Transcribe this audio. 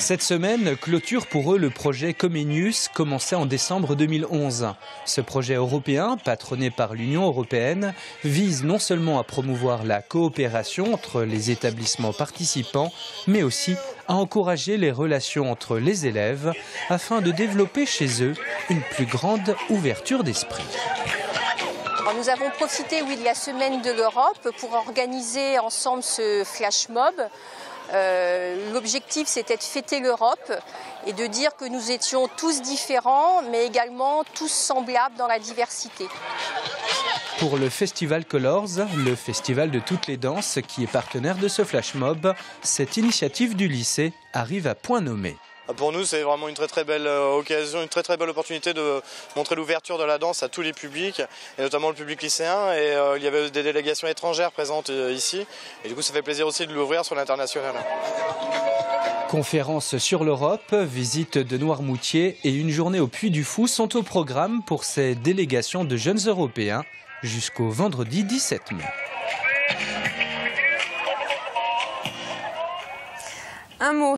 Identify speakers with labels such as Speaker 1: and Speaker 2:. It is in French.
Speaker 1: Cette semaine clôture pour eux le projet Comenius, commencé en décembre 2011. Ce projet européen, patronné par l'Union européenne, vise non seulement à promouvoir la coopération entre les établissements participants, mais aussi à encourager les relations entre les élèves afin de développer chez eux une plus grande ouverture d'esprit.
Speaker 2: Nous avons profité, de la Semaine de l'Europe pour organiser ensemble ce flash mob. L'objectif, c'était de fêter l'Europe et de dire que nous étions tous différents, mais également tous semblables dans la diversité.
Speaker 1: Pour le Festival Colors, le festival de toutes les danses qui est partenaire de ce flash mob, cette initiative du lycée arrive à point nommé.
Speaker 3: Pour nous, c'est vraiment une très belle occasion, une très belle opportunité de montrer l'ouverture de la danse à tous les publics, et notamment le public lycéen. Et il y avait des délégations étrangères présentes ici, et du coup ça fait plaisir aussi de l'ouvrir sur l'international.
Speaker 1: Conférence sur l'Europe, visite de Noirmoutier et une journée au Puy du Fou sont au programme pour ces délégations de jeunes Européens jusqu'au vendredi 17 mai.
Speaker 4: Un mot.